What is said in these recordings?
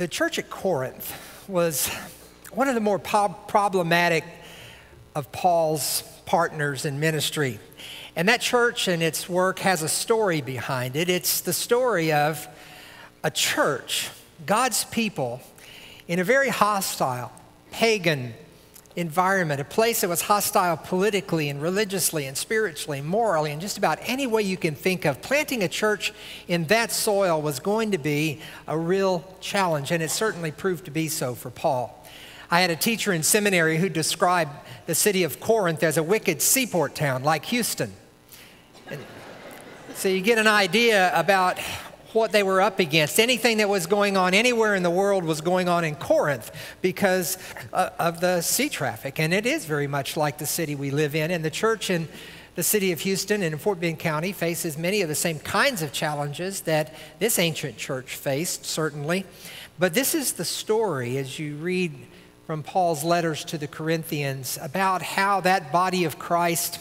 The church at Corinth was one of the more problematic of Paul's partners in ministry. And that church and its work has a story behind it. It's the story of a church, God's people, in a very hostile, pagan environment, a place that was hostile politically and religiously and spiritually, morally, and just about any way you can think of. Planting a church in that soil was going to be a real challenge, and it certainly proved to be so for Paul. I had a teacher in seminary who described the city of Corinth as a wicked seaport town like Houston. And so you get an idea about what they were up against. Anything that was going on anywhere in the world was going on in Corinth because of the sea traffic. And it is very much like the city we live in. And the church in the city of Houston and in Fort Bend County faces many of the same kinds of challenges that this ancient church faced, certainly. But this is the story, as you read from Paul's letters to the Corinthians, about how that body of Christ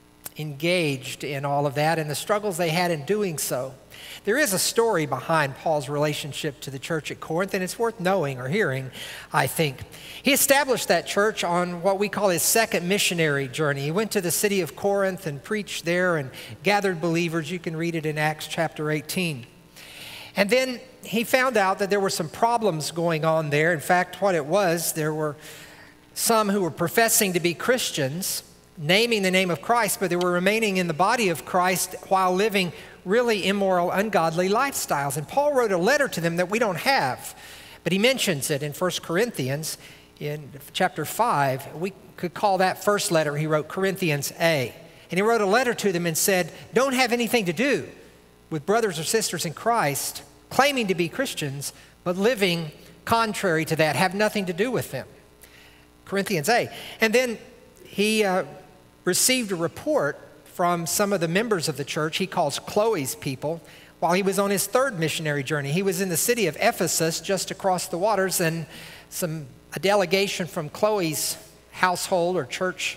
engaged in all of that and the struggles they had in doing so. There is a story behind Paul's relationship to the church at Corinth, and it's worth knowing or hearing, I think. He established that church on what we call his second missionary journey. He went to the city of Corinth and preached there and gathered believers. You can read it in Acts chapter 18. And then he found out that there were some problems going on there. In fact, what it was, there were some who were professing to be Christians, naming the name of Christ, but they were remaining in the body of Christ while living really immoral, ungodly lifestyles. And Paul wrote a letter to them that we don't have, but he mentions it in 1 Corinthians in chapter 5. We could call that first letter he wrote Corinthians A. And he wrote a letter to them and said, don't have anything to do with brothers or sisters in Christ claiming to be Christians, but living contrary to that. Have nothing to do with them. Corinthians A. And then he received a report from some of the members of the church he calls Chloe's people while he was on his third missionary journey. He was in the city of Ephesus just across the waters, and a delegation from Chloe's household or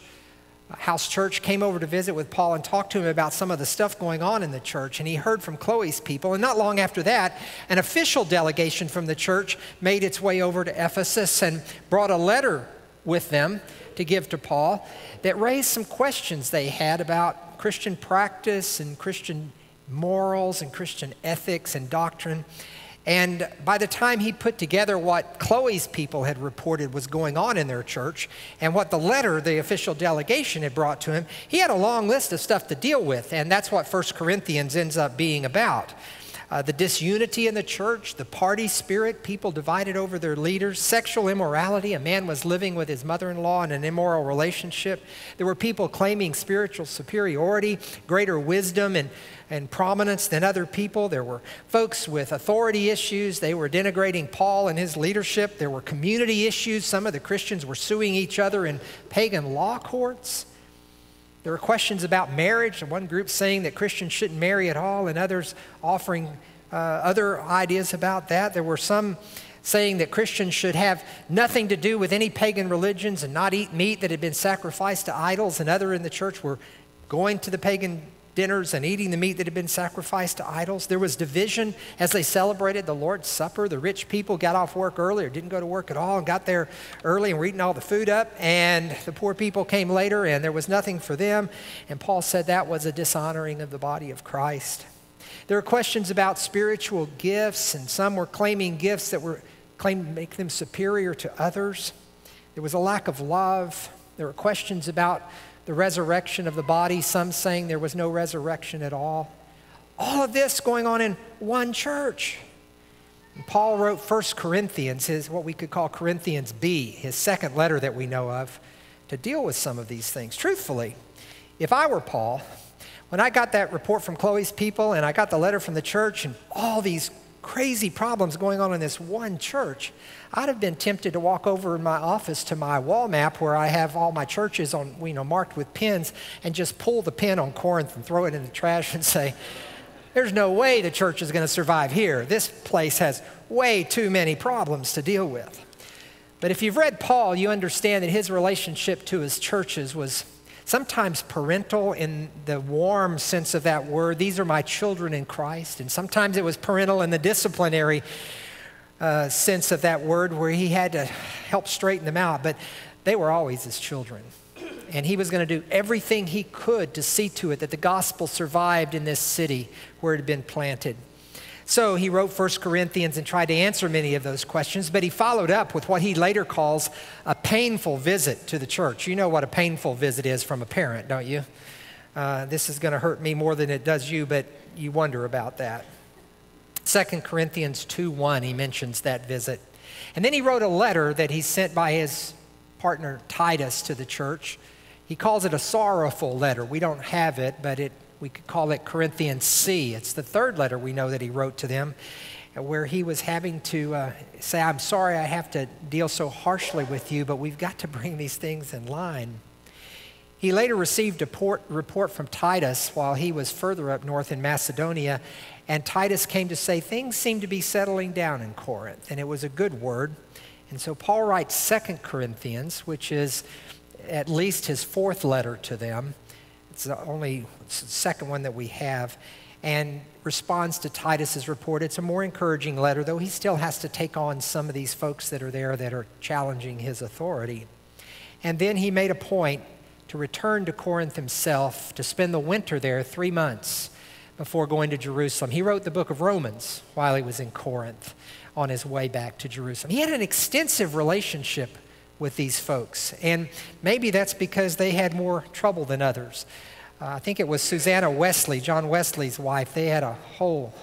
house church came over to visit with Paul and talked to him about some of the stuff going on in the church. And he heard from Chloe's people. And not long after that, an official delegation from the church made its way over to Ephesus and brought a letter with them to give to Paul that raised some questions they had about Christian practice and Christian morals and Christian ethics and doctrine. And by the time he put together what Chloe's people had reported was going on in their church and what the letter the official delegation had brought to him, he had a long list of stuff to deal with. And that's what 1 Corinthians ends up being about. The disunity in the church, the party spirit, people divided over their leaders, sexual immorality. A man was living with his mother-in-law in an immoral relationship. There were people claiming spiritual superiority, greater wisdom and prominence than other people. There were folks with authority issues. They were denigrating Paul and his leadership. There were community issues. Some of the Christians were suing each other in pagan law courts. There were questions about marriage, one group saying that Christians shouldn't marry at all, and others offering other ideas about that. There were some saying that Christians should have nothing to do with any pagan religions and not eat meat that had been sacrificed to idols, and others in the church were going to the pagan dinners and eating the meat that had been sacrificed to idols. There was division as they celebrated the Lord's Supper. The rich people got off work early or didn't go to work at all and got there early and were eating all the food up, and the poor people came later and there was nothing for them. And Paul said that was a dishonoring of the body of Christ. There were questions about spiritual gifts, and some were claiming gifts that were claimed to make them superior to others. There was a lack of love. There were questions about the resurrection of the body, some saying there was no resurrection at all. All of this going on in one church. And Paul wrote 1 Corinthians, what we could call Corinthians B, his second letter that we know of, to deal with some of these things. Truthfully, if I were Paul, when I got that report from Chloe's people and I got the letter from the church and all these crazy problems going on in this one church, I'd have been tempted to walk over in my office to my wall map where I have all my churches on, marked with pins, and just pull the pin on Corinth and throw it in the trash and say, there's no way the church is going to survive here. This place has way too many problems to deal with. But if you've read Paul, you understand that his relationship to his churches was sometimes parental in the warm sense of that word. These are my children in Christ. And sometimes it was parental in the disciplinary sense of that word where he had to help straighten them out, but they were always his children. And he was going to do everything he could to see to it that the gospel survived in this city where it had been planted. So he wrote 1 Corinthians and tried to answer many of those questions, but he followed up with what he later calls a painful visit to the church. You know what a painful visit is from a parent, don't you? This is going to hurt me more than it does you, but you wonder about that. 2 Corinthians 2:1, he mentions that visit. And then he wrote a letter that he sent by his partner Titus to the church. He calls it a sorrowful letter. We don't have it, but we could call it Corinthians C. It's the third letter we know that he wrote to them, where he was having to say, I'm sorry I have to deal so harshly with you, but we've got to bring these things in line. He later received a report from Titus while he was further up north in Macedonia, and Titus came to say things seem to be settling down in Corinth, and it was a good word. And so Paul writes 2 Corinthians, which is at least his fourth letter to them. It's the second one that we have, and responds to Titus's report. It's a more encouraging letter, though he still has to take on some of these folks that are there that are challenging his authority. And then he made a point to return to Corinth himself, to spend the winter there 3 months before going to Jerusalem. He wrote the book of Romans while he was in Corinth on his way back to Jerusalem. He had an extensive relationship with these folks, and maybe that's because they had more trouble than others. I think it was Susanna Wesley, John Wesley's wife. They had a whole,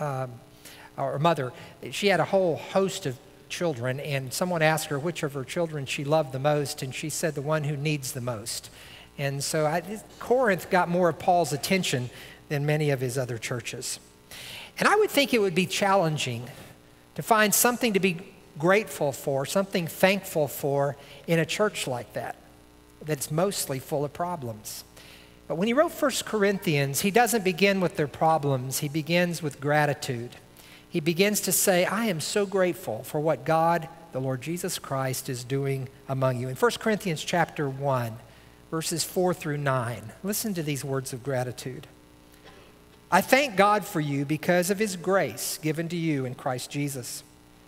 or mother, she had a whole host of children, and someone asked her which of her children she loved the most, and she said the one who needs the most. And so Corinth got more of Paul's attention than many of his other churches. And I would think it would be challenging to find something to be grateful for, something thankful for in a church like that, that's mostly full of problems. But when he wrote 1 Corinthians, he doesn't begin with their problems. He begins with gratitude. He begins to say, I am so grateful for what God, the Lord Jesus Christ, is doing among you. In 1 Corinthians chapter 1, verses 4 through 9, listen to these words of gratitude. I thank God for you because of his grace given to you in Christ Jesus.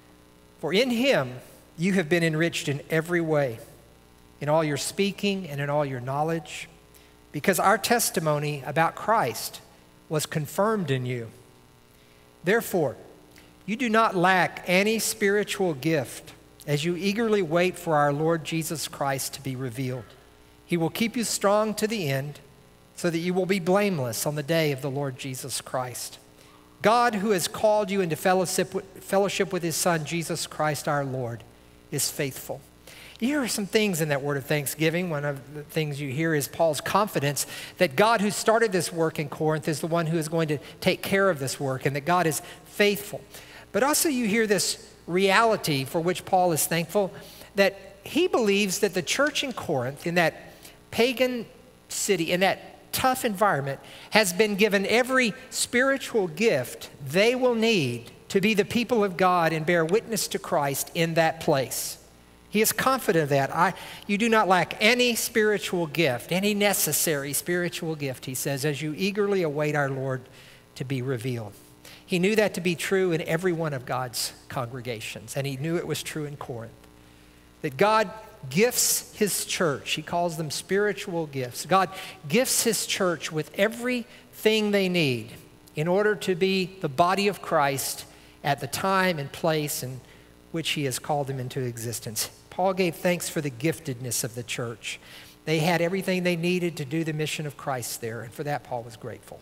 For in him you have been enriched in every way, in all your speaking and in all your knowledge, because our testimony about Christ was confirmed in you. Therefore, you do not lack any spiritual gift as you eagerly wait for our Lord Jesus Christ to be revealed. He will keep you strong to the end so that you will be blameless on the day of the Lord Jesus Christ. God, who has called you into fellowship with his Son, Jesus Christ our Lord, is faithful. You hear some things in that word of thanksgiving. One of the things you hear is Paul's confidence that God who started this work in Corinth is the one who is going to take care of this work, and that God is faithful. But also you hear this reality for which Paul is thankful, that he believes that the church in Corinth, in that pagan city, in that tough environment, has been given every spiritual gift they will need to be the people of God and bear witness to Christ in that place. He is confident of that. You do not lack any spiritual gift, any necessary spiritual gift, he says, as you eagerly await our Lord to be revealed. He knew that to be true in every one of God's congregations, and he knew it was true in Corinth. That God gifts his church. He calls them spiritual gifts. God gifts his church with everything they need in order to be the body of Christ at the time and place in which he has called them into existence. Paul gave thanks for the giftedness of the church. They had everything they needed to do the mission of Christ there, and for that Paul was grateful.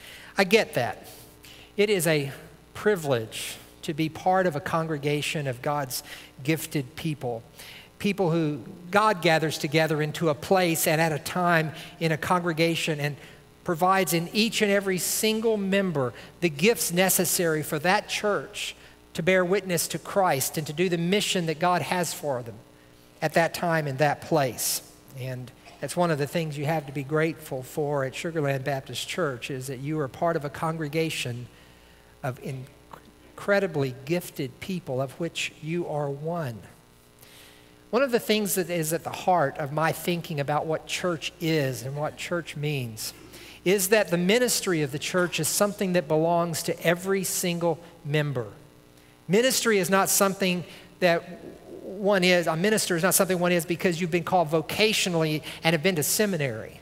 I get that. It is a privilege to be part of a congregation of God's gifted people. People who God gathers together into a place and at a time in a congregation and provides in each and every single member the gifts necessary for that church to bear witness to Christ and to do the mission that God has for them at that time in that place. And that's one of the things you have to be grateful for at Sugar Land Baptist Church, is that you are part of a congregation of incredibly gifted people, of which you are one. One of the things that is at the heart of my thinking about what church is and what church means is that the ministry of the church is something that belongs to every single member. Ministry is not something that one is, a minister is not something one is because you've been called vocationally and have been to seminary.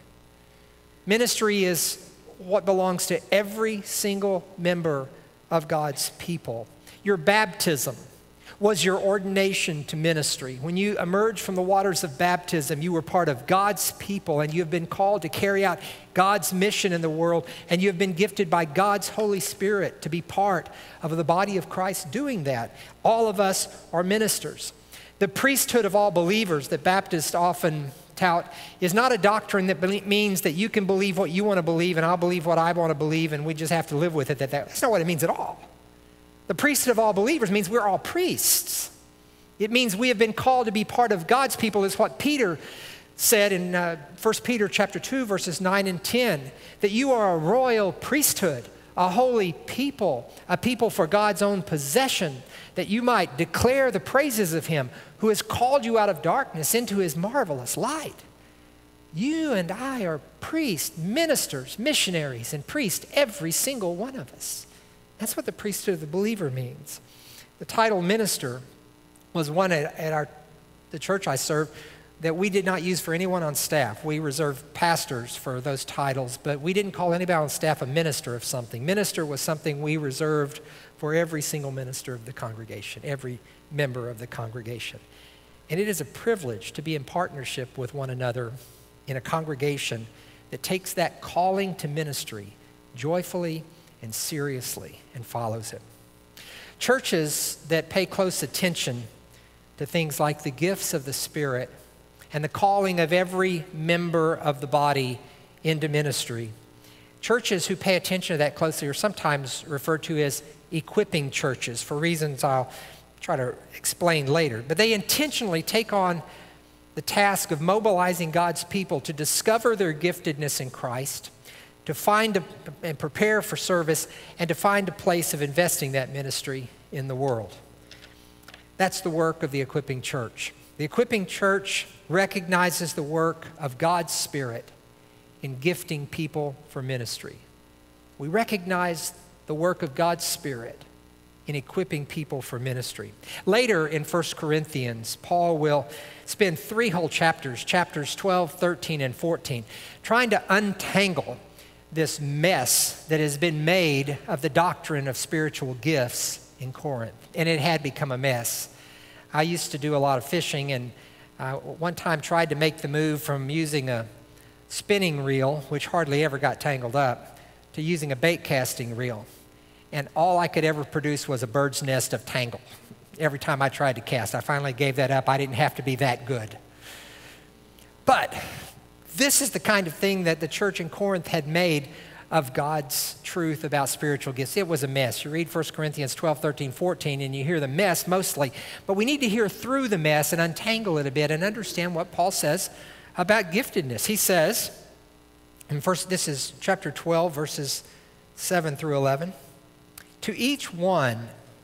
Ministry is what belongs to every single member of God's people. Your baptism was your ordination to ministry. When you emerged from the waters of baptism, you were part of God's people, and you have been called to carry out God's mission in the world, and you have been gifted by God's Holy Spirit to be part of the body of Christ doing that. All of us are ministers. The priesthood of all believers that Baptists often tout is not a doctrine that means that you can believe what you want to believe and I'll believe what I want to believe and we just have to live with it. That's not what it means at all. The priesthood of all believers means we're all priests. It means we have been called to be part of God's people, is what Peter said in 1 Peter chapter 2, verses 9 and 10, that you are a royal priesthood, a holy people, a people for God's own possession, that you might declare the praises of him who has called you out of darkness into his marvelous light. You and I are priests, ministers, missionaries, and priests, every single one of us. That's what the priesthood of the believer means. The title minister was one at the church I served that we did not use for anyone on staff. We reserved pastors for those titles, but we didn't call anybody on staff a minister of something. Minister was something we reserved for every single minister of the congregation, every member of the congregation. And it is a privilege to be in partnership with one another in a congregation that takes that calling to ministry joyfully and seriously and follows it. Churches that pay close attention to things like the gifts of the Spirit and the calling of every member of the body into ministry, churches who pay attention to that closely are sometimes referred to as equipping churches for reasons I'll try to explain later. But they intentionally take on the task of mobilizing God's people to discover their giftedness in Christ, to find and prepare for service, and to find a place of investing that ministry in the world. That's the work of the equipping church. The equipping church recognizes the work of God's Spirit in gifting people for ministry. We recognize the work of God's Spirit in equipping people for ministry. Later in 1 Corinthians, Paul will spend 3 whole chapters, chapters 12, 13, and 14, trying to untangle this mess that has been made of the doctrine of spiritual gifts in Corinth. And it had become a mess. I used to do a lot of fishing, and one time tried to make the move from using a spinning reel, which hardly ever got tangled up, to using a bait casting reel. And all I could ever produce was a bird's nest of tangle. Every time I tried to cast, I finally gave that up. I didn't have to be that good. But this is the kind of thing that the church in Corinth had made of God's truth about spiritual gifts. It was a mess. You read 1 Corinthians 12, 13, 14, and you hear the mess mostly. But we need to hear through the mess and untangle it a bit and understand what Paul says about giftedness. He says, this is chapter 12, verses 7 through 11. To each one,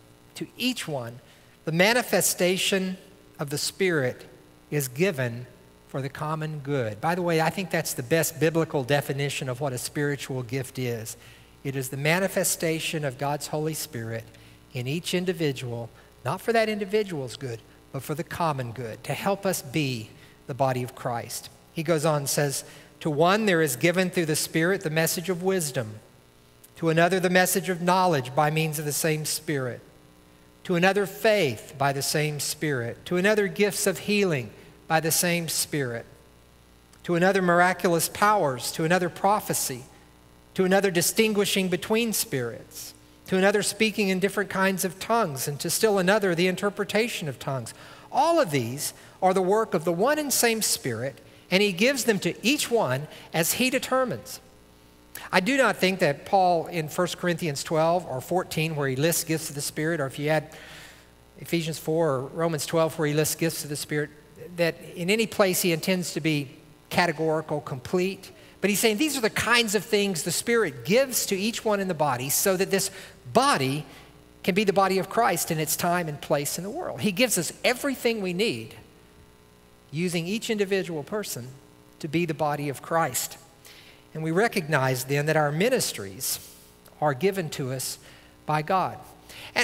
the manifestation of the Spirit is given for the common good. By the way, I think that's the best biblical definition of what a spiritual gift is. It is the manifestation of God's Holy Spirit in each individual, not for that individual's good, but for the common good, to help us be the body of Christ. He goes on and says, to one there is given through the Spirit the message of wisdom, to another the message of knowledge by means of the same Spirit, to another faith by the same Spirit, to another gifts of healing by the same Spirit, to another miraculous powers, to another prophecy, to another distinguishing between spirits, to another speaking in different kinds of tongues, and to still another the interpretation of tongues. All of these are the work of the one and same Spirit, and he gives them to each one as he determines. I do not think that Paul in 1 Corinthians 12 or 14, where he lists gifts of the Spirit, or if you add Ephesians 4 or Romans 12, where he lists gifts of the Spirit, that in any place he intends to be categorical, complete. But he's saying these are the kinds of things the Spirit gives to each one in the body so that this body can be the body of Christ in its time and place in the world. He gives us everything we need, using each individual person to be the body of Christ. And we recognize then that our ministries are given to us by God. And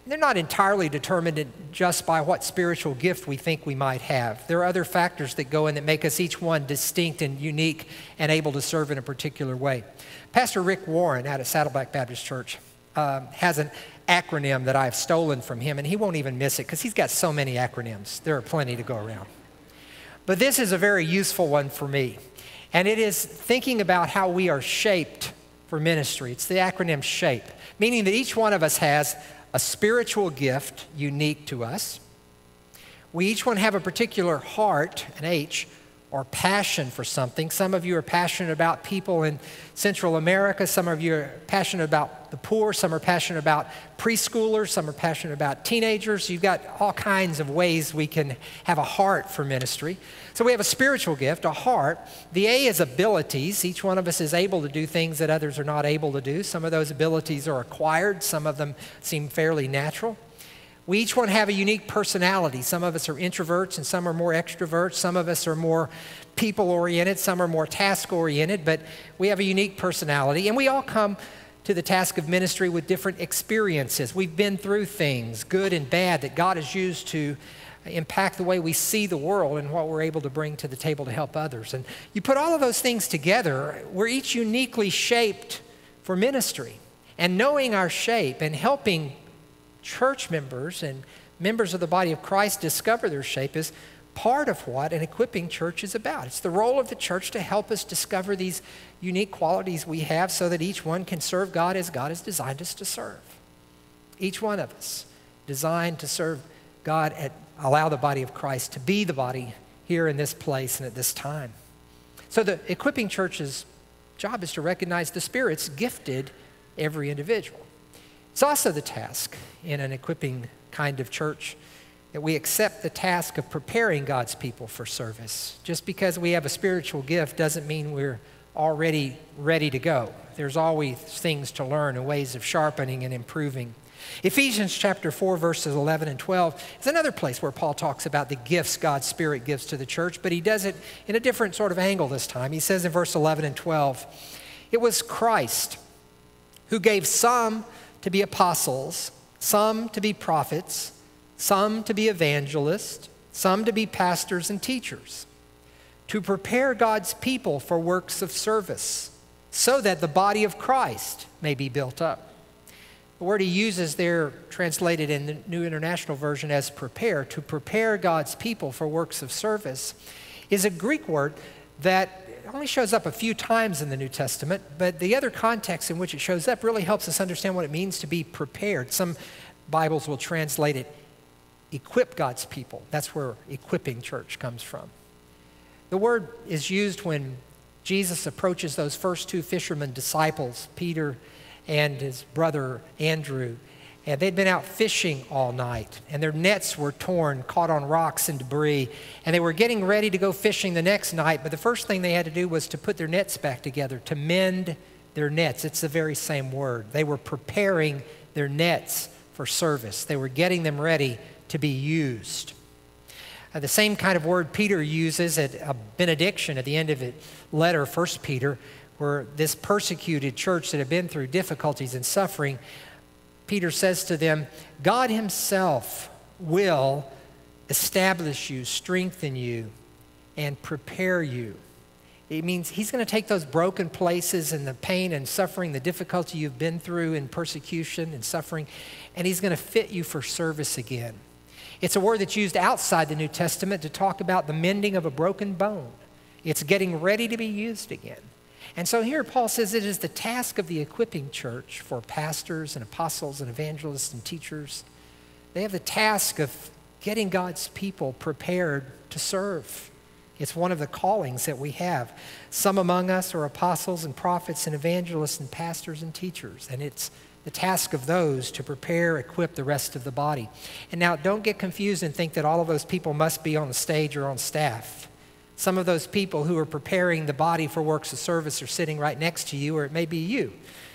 they're not entirely determined just by what spiritual gift we think we might have. There are other factors that go in that make us each one distinct and unique and able to serve in a particular way. Pastor Rick Warren out at Saddleback Baptist Church has an acronym that I've stolen from him, and he won't even miss it because he's got so many acronyms. There are plenty to go around. But this is a very useful one for me, and it is thinking about how we are shaped for ministry. It's the acronym SHAPE, meaning that each one of us has a spiritual gift unique to us. We each one have a particular heart, an H, or passion for something. Some of you are passionate about people in Central America. Some of you are passionate about the poor. Some are passionate about preschoolers. Some are passionate about teenagers. You've got all kinds of ways we can have a heart for ministry. So we have a spiritual gift, a heart. The A is abilities. Each one of us is able to do things that others are not able to do. Some of those abilities are acquired. Some of them seem fairly natural. We each one have a unique personality. Some of us are introverts and some are more extroverts. Some of us are more people-oriented. Some are more task-oriented, but we have a unique personality. And we all come to the task of ministry with different experiences. We've been through things, good and bad, that God has used to impact the way we see the world and what we're able to bring to the table to help others. And you put all of those things together, we're each uniquely shaped for ministry. And knowing our shape and helping church members and members of the body of Christ discover their shape is part of what an equipping church is about. It's the role of the church to help us discover these unique qualities we have so that each one can serve God as God has designed us to serve. Each one of us designed to serve God and allow the body of Christ to be the body here in this place and at this time. So the equipping church's job is to recognize the Spirit's gifted every individual. It's also the task in an equipping kind of church that we accept the task of preparing God's people for service. Just because we have a spiritual gift doesn't mean we're already ready to go. There's always things to learn and ways of sharpening and improving. Ephesians chapter 4, verses 11 and 12 is another place where Paul talks about the gifts God's Spirit gives to the church, but he does it in a different sort of angle this time. He says in verse 11 and 12, "It was Christ who gave some to be apostles, some to be prophets, some to be evangelists, some to be pastors and teachers, to prepare God's people for works of service, so that the body of Christ may be built up." The word he uses there, translated in the New International Version as prepare, to prepare God's people for works of service, is a Greek word that only shows up a few times in the New Testament, but the other context in which it shows up really helps us understand what it means to be prepared. Some Bibles will translate it, equip God's people. That's where equipping church comes from. The word is used when Jesus approaches those first two fishermen disciples, Peter and his brother Andrew, and they'd been out fishing all night, and their nets were torn, caught on rocks and debris, and they were getting ready to go fishing the next night, but the first thing they had to do was to put their nets back together, to mend their nets. It's the very same word. They were preparing their nets for service. They were getting them ready to be used. The same kind of word Peter uses at a benediction at the end of the letter, 1 Peter, where this persecuted church that had been through difficulties and suffering, Peter says to them, God himself will establish you, strengthen you, and prepare you. It means he's going to take those broken places and the pain and suffering, the difficulty you've been through in persecution and suffering, and he's going to fit you for service again. It's a word that's used outside the New Testament to talk about the mending of a broken bone. It's getting ready to be used again. And so here Paul says it is the task of the equipping church for pastors and apostles and evangelists and teachers. They have the task of getting God's people prepared to serve. It's one of the callings that we have. Some among us are apostles and prophets and evangelists and pastors and teachers, and it's the task of those to prepare, equip the rest of the body. And now don't get confused and think that all of those people must be on the stage or on staff. Some of those people who are preparing the body for works of service are sitting right next to you, or it may be you.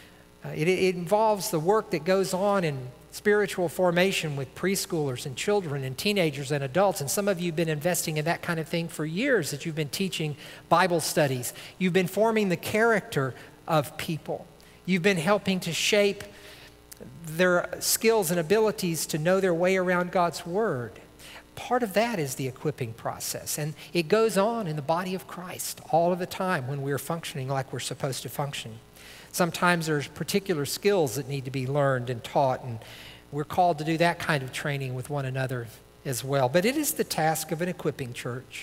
It involves the work that goes on in spiritual formation with preschoolers and children and teenagers and adults. And some of you have been investing in that kind of thing for years, that you've been teaching Bible studies. You've been forming the character of people. You've been helping to shape their skills and abilities to know their way around God's Word. Part of that is the equipping process, and it goes on in the body of Christ all of the time when we're functioning like we're supposed to function. Sometimes there's particular skills that need to be learned and taught, and we're called to do that kind of training with one another as well. But it is the task of an equipping church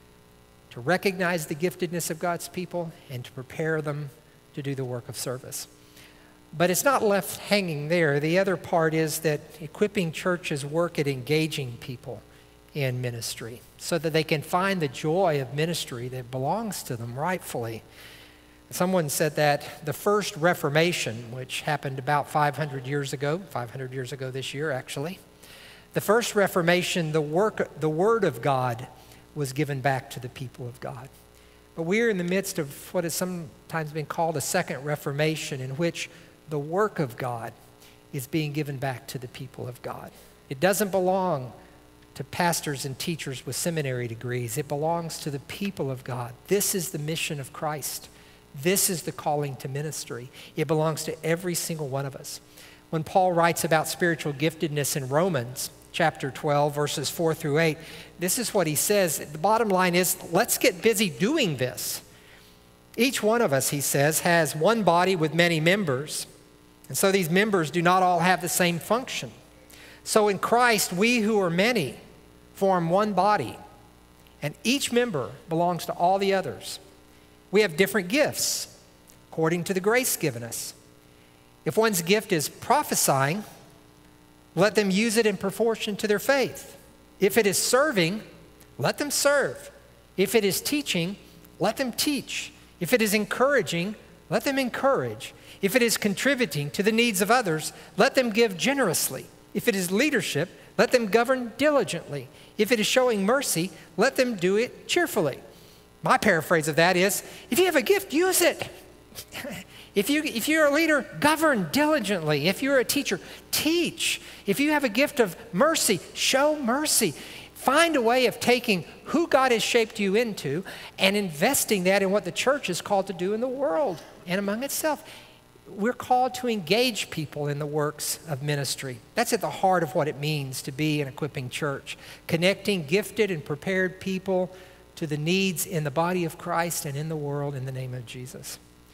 to recognize the giftedness of God's people and to prepare them to do the work of service. But it's not left hanging there. The other part is that equipping churches work at engaging people in ministry so that they can find the joy of ministry that belongs to them rightfully. Someone said that the first Reformation, which happened about 500 years ago this year actually, the first Reformation, the Word of God was given back to the people of God. But we're in the midst of what has sometimes been called a second Reformation, in which the work of God is being given back to the people of God. It doesn't belong to pastors and teachers with seminary degrees. It belongs to the people of God. This is the mission of Christ. This is the calling to ministry. It belongs to every single one of us. When Paul writes about spiritual giftedness in Romans chapter 12, verses 4 through 8, this is what he says. The bottom line is, let's get busy doing this. Each one of us, he says, has one body with many members. And so these members do not all have the same function. So in Christ, we who are many form one body, and each member belongs to all the others. We have different gifts according to the grace given us. If one's gift is prophesying, let them use it in proportion to their faith. If it is serving, let them serve. If it is teaching, let them teach. If it is encouraging, let them encourage. If it is contributing to the needs of others, let them give generously. If it is leadership, let them govern diligently. If it is showing mercy, let them do it cheerfully. My paraphrase of that is, if you have a gift, use it. If you're a leader, govern diligently. If you're a teacher, teach. If you have a gift of mercy, show mercy. Find a way of taking who God has shaped you into and investing that in what the church is called to do in the world and among itself. We're called to engage people in the works of ministry. That's at the heart of what it means to be an equipping church, connecting gifted and prepared people to the needs in the body of Christ and in the world in the name of Jesus.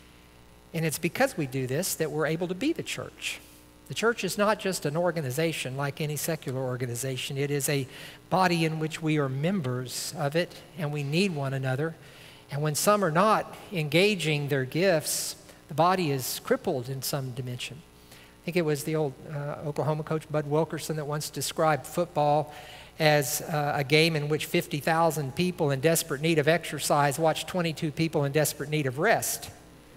And it's because we do this that we're able to be the church. The church is not just an organization like any secular organization. It is a body in which we are members of it, and we need one another. And when some are not engaging their gifts, the body is crippled in some dimension. I think it was the old Oklahoma coach Bud Wilkerson that once described football as a game in which 50,000 people in desperate need of exercise watch 22 people in desperate need of rest.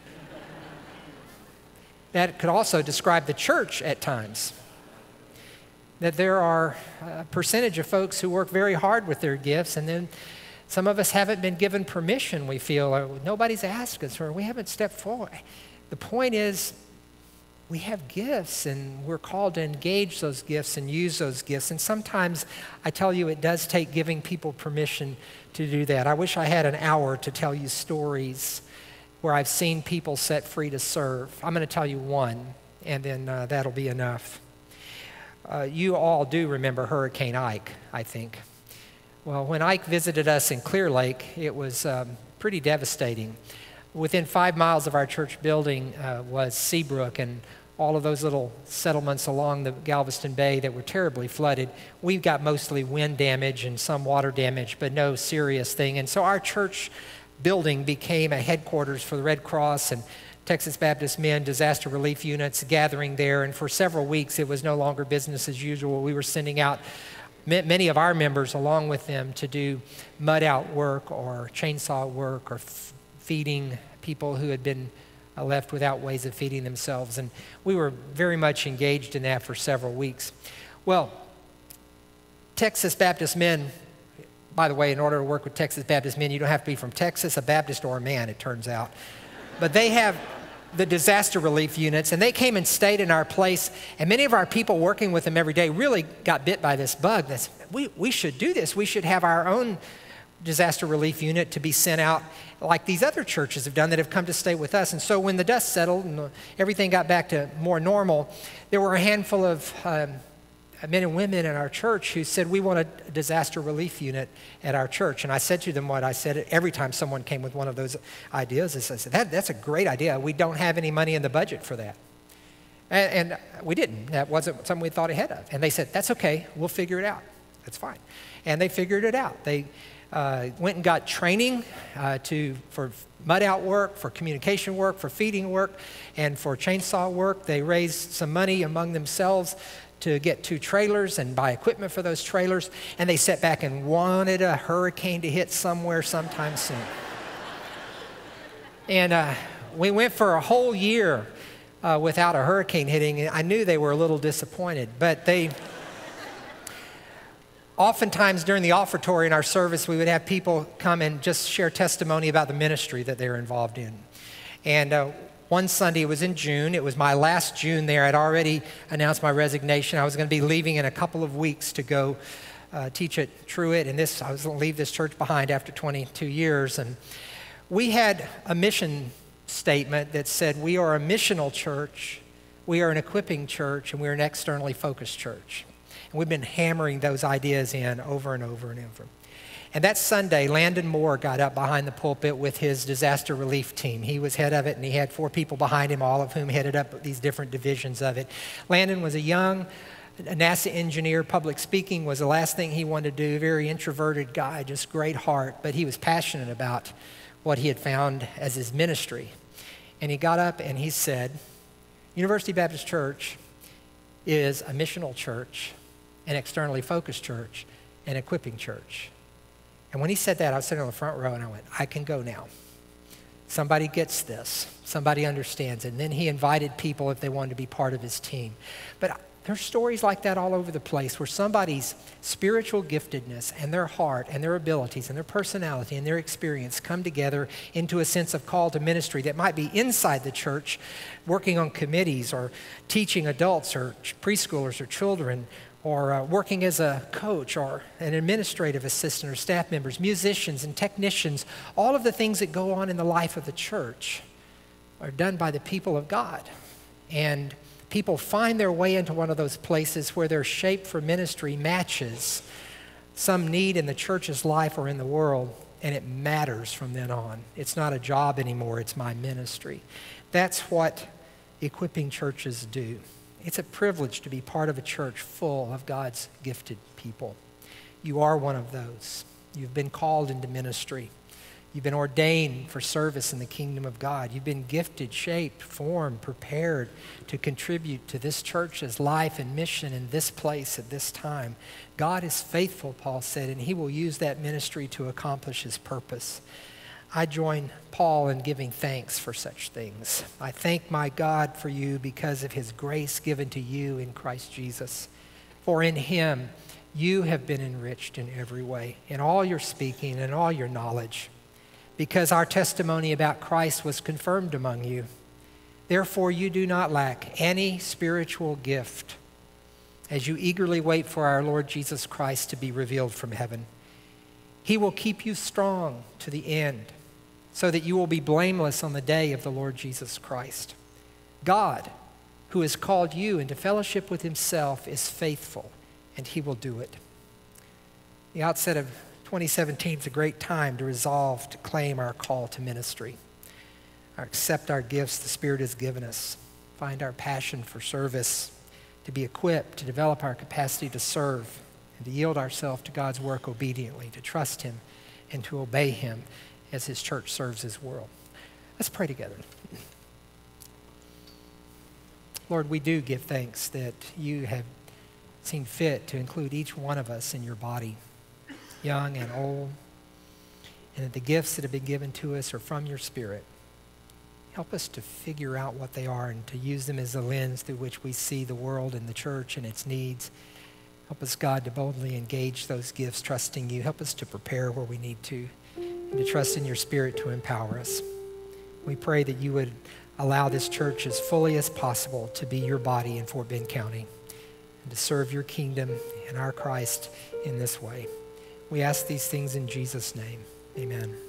That could also describe the church at times. That there are a percentage of folks who work very hard with their gifts, and then some of us haven't been given permission, we feel, or nobody's asked us, or we haven't stepped forward. The point is, we have gifts, and we're called to engage those gifts and use those gifts. And sometimes, I tell you, it does take giving people permission to do that. I wish I had an hour to tell you stories where I've seen people set free to serve. I'm going to tell you one, and then that'll be enough. You all do remember Hurricane Ike, I think. Well, when Ike visited us in Clear Lake, it was pretty devastating. Within 5 miles of our church building was Seabrook and all of those little settlements along the Galveston Bay that were terribly flooded. We've got mostly wind damage and some water damage, but no serious thing. And so our church building became a headquarters for the Red Cross and Texas Baptist Men disaster relief units gathering there. And for several weeks, it was no longer business as usual. We were sending out many of our members along with them to do mud out work or chainsaw work or feeding people who had been left without ways of feeding themselves. And we were very much engaged in that for several weeks. Well, Texas Baptist Men, by the way, in order to work with Texas Baptist Men, you don't have to be from Texas, a Baptist, or a man, it turns out. But they have the disaster relief units, and they came and stayed in our place. And many of our people working with them every day really got bit by this bug. We should do this. We should have our own disaster relief unit to be sent out like these other churches have done that have come to stay with us. And so when the dust settled and everything got back to more normal, there were a handful of men and women in our church who said, we want a disaster relief unit at our church. And I said to them what I said every time someone came with one of those ideas. I said, that's a great idea. We don't have any money in the budget for that. And we didn't. That wasn't something we thought ahead of. And they said, that's okay. We'll figure it out. That's fine. And they figured it out. They went and got training for mud out work, for communication work, for feeding work, and for chainsaw work. They raised some money among themselves to get 2 trailers and buy equipment for those trailers. And they sat back and wanted a hurricane to hit somewhere sometime soon. And we went for a whole year without a hurricane hitting. I knew they were a little disappointed, but they... Oftentimes during the offertory in our service, we would have people come and just share testimony about the ministry that they were involved in. And one Sunday, it was in June. It was my last June there. I'd already announced my resignation. I was going to be leaving in a couple of weeks to go teach at Truett. And I was going to leave this church behind after 22 years. And we had a mission statement that said, we are a missional church, we are an equipping church, and we're an externally focused church. And we've been hammering those ideas in over and over and over. And that Sunday, Landon Moore got up behind the pulpit with his disaster relief team. He was head of it, and he had 4 people behind him, all of whom headed up these different divisions of it. Landon was a young NASA engineer. Public speaking was the last thing he wanted to do. Very introverted guy, just great heart. But he was passionate about what he had found as his ministry. And he got up and he said, University Baptist Church is a missional church, an externally focused church, an equipping church. And when he said that, I was sitting on the front row and I went, I can go now. Somebody gets this. Somebody understands it. And then he invited people if they wanted to be part of his team. But there's stories like that all over the place where somebody's spiritual giftedness and their heart and their abilities and their personality and their experience come together into a sense of call to ministry that might be inside the church, working on committees or teaching adults or preschoolers or children, or working as a coach or an administrative assistant or staff members, musicians and technicians. All of the things that go on in the life of the church are done by the people of God. And people find their way into one of those places where their shape for ministry matches some need in the church's life or in the world, and it matters from then on. It's not a job anymore, it's my ministry. That's what equipping churches do. It's a privilege to be part of a church full of God's gifted people. You are one of those. You've been called into ministry. You've been ordained for service in the kingdom of God. You've been gifted, shaped, formed, prepared to contribute to this church's life and mission in this place at this time. God is faithful, Paul said, and he will use that ministry to accomplish his purpose. I join Paul in giving thanks for such things. I thank my God for you because of his grace given to you in Christ Jesus. For in him you have been enriched in every way, in all your speaking and all your knowledge, because our testimony about Christ was confirmed among you. Therefore you do not lack any spiritual gift as you eagerly wait for our Lord Jesus Christ to be revealed from heaven. He will keep you strong to the end, so that you will be blameless on the day of the Lord Jesus Christ. God, who has called you into fellowship with himself, is faithful, and he will do it. The outset of 2017 is a great time to resolve to claim our call to ministry, accept our gifts the Spirit has given us, find our passion for service, to be equipped, to develop our capacity to serve, and to yield ourselves to God's work obediently, to trust him and to obey him as his church serves his world. Let's pray together. Lord, we do give thanks that you have seen fit to include each one of us in your body, young and old, and that the gifts that have been given to us are from your Spirit. Help us to figure out what they are and to use them as a lens through which we see the world and the church and its needs. Help us, God, to boldly engage those gifts, trusting you. Help us to prepare where we need to, and to trust in your Spirit to empower us. We pray that you would allow this church as fully as possible to be your body in Fort Bend County and to serve your kingdom and our Christ in this way. We ask these things in Jesus' name. Amen.